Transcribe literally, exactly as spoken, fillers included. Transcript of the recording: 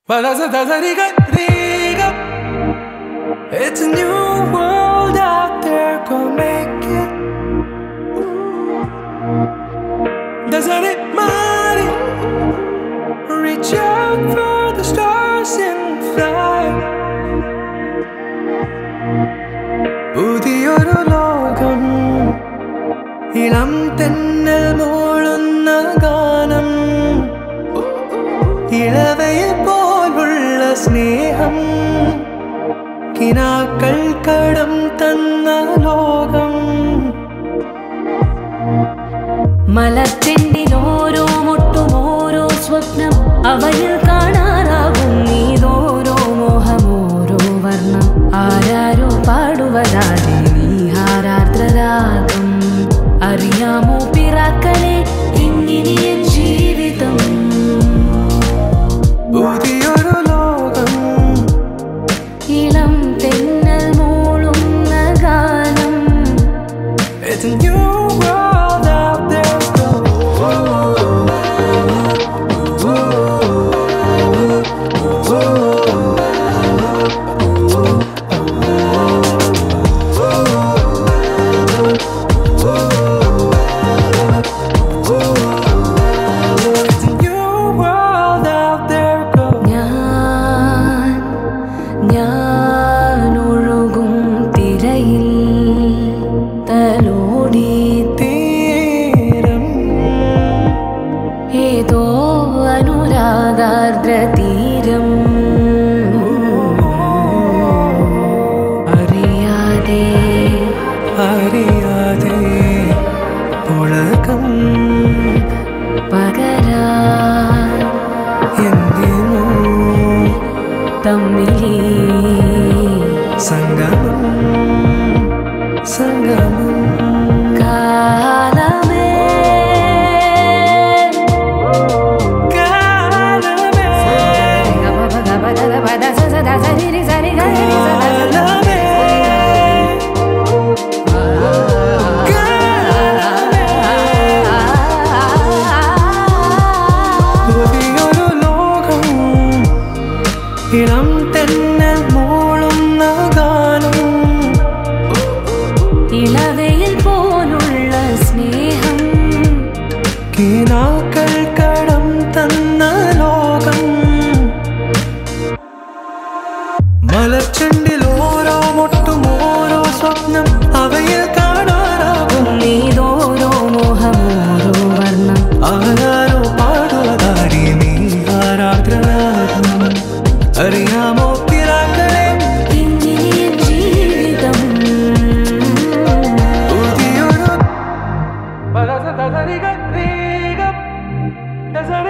It's a new world out there, go make it. Doesn't it matter? Reach out for the stars and fly. Puthiyoru Lokam, ilam tennal moolunna gaanam, ilavayil polulla sneham, കിനാക്കൾ കടം തന്ന ലോകം. മലച്ചെണ്ടിലോരോ മുട്ടും ഓരോ സ്വപ്നം അവയിൽ കാണാറാകും നീതോരോ മോഹമോരോ വർണ്ണം ആരാരോ പാടുവതാതെ നീഹാരാർദ്രരാഗം അറിയാമോ പിറാക്കളെ ഇങ്ങനെ ജീവിതം. പുതിയൊരു ലോകം ഇളം തെന്നൽ മൂളുന്ന ഗാനം. It's a new world out there, go. It's a new world out there, go. ഞാൻ ഞാൻ ഒഴുകും തിരയിൽ തലോടി തീരം ഏതോ അനുരാഗാർദ്ര തീരം അറിയാതെ അറിയാതെ പുളകം പകരാൻ എന്തിനോ തമ്മിലേ സംഗമം സംഗമം. കാലമേ കാലമേ പുതിയൊരു ലോകം ഇളം തെന്നൽ മൂളുന്ന ഗാനം ഇളവയിൽ പോലുള്ള സ്നേഹം കിനാക്കൾ കടം തന്ന ലോകം. മലച്ചെണ്ടിൽ ഓരോ മുട്ടും ഓരോ സ്വപ്നം അവയിൽ കാണാറാകും നീതോരോ മോഹമോരോ വർണ്ണം ആരാരോ പാടുവതാരി നീ ആരാഗ്രനാഥം അറിയാമോ പിറാക്കളെ ഇങ്ങനെ ജീവിതം. പുതിയൊരു